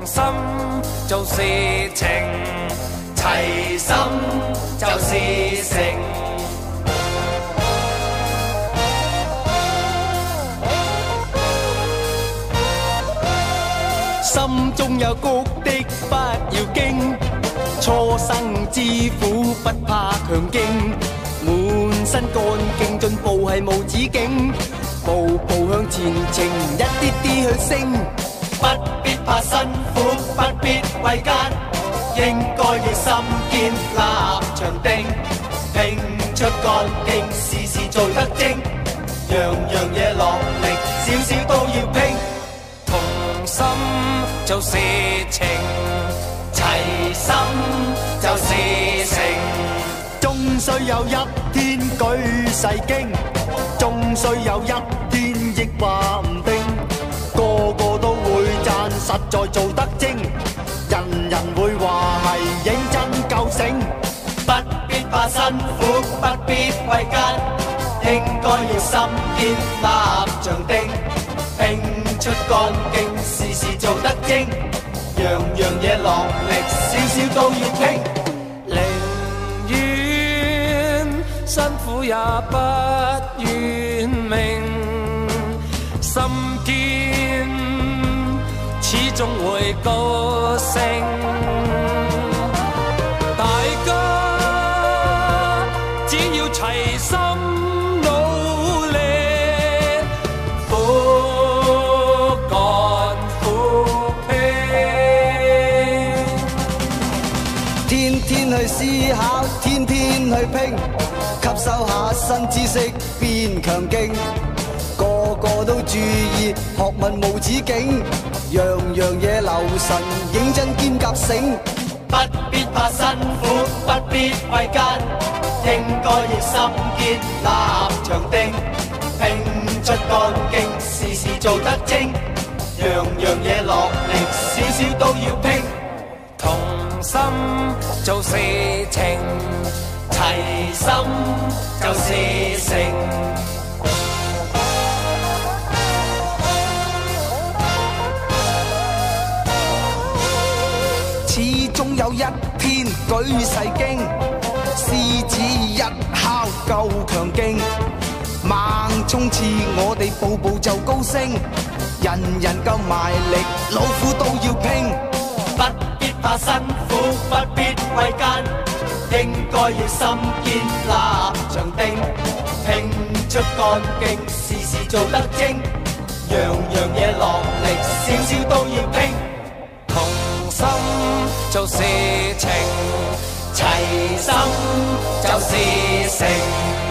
心就是情，齐心就是诚。心中有谷的不要驚，初生之虎不怕強勁，滿身幹勁進步係無止境，步步向前程，一啲啲去升，不必怕辛苦，不必畏艱，應該要心堅立場定，拼出幹勁，事事做得精，樣樣嘢落力，少少都要拼。同心就是情，齊心就是誠。終須有一天舉世驚，終須有一天亦話唔定，個個都會讚實在做得精，人人會話係認真夠醒，不必怕辛苦，不必畏艱，應該要心堅立場定，拼出幹勁，事事做得精，樣樣嘢落力，少少都要拼。寧願辛苦也不願命，心堅始終會高升。大家只要齊心努力，天天去思考，天天去拼，吸收下新知識變強勁，個個都注意學問無止境，樣樣嘢留神認真兼夾醒，不必怕辛苦，不必畏艱，應該要心堅立場定，拼出幹勁，事事做得精，樣樣嘢落力，少少都要拼。同心就是情，齊心就是誠。始終有一天舉世驚，獅子一敲夠強勁，猛衝刺我哋步步就高升，人人夠埋力，老虎都要拼，不必怕辛苦，不必畏艱，應該要心堅立場定，拼出幹勁，事事做得精，樣樣嘢落力，少少都要拼。同心就是情，齊心就是誠。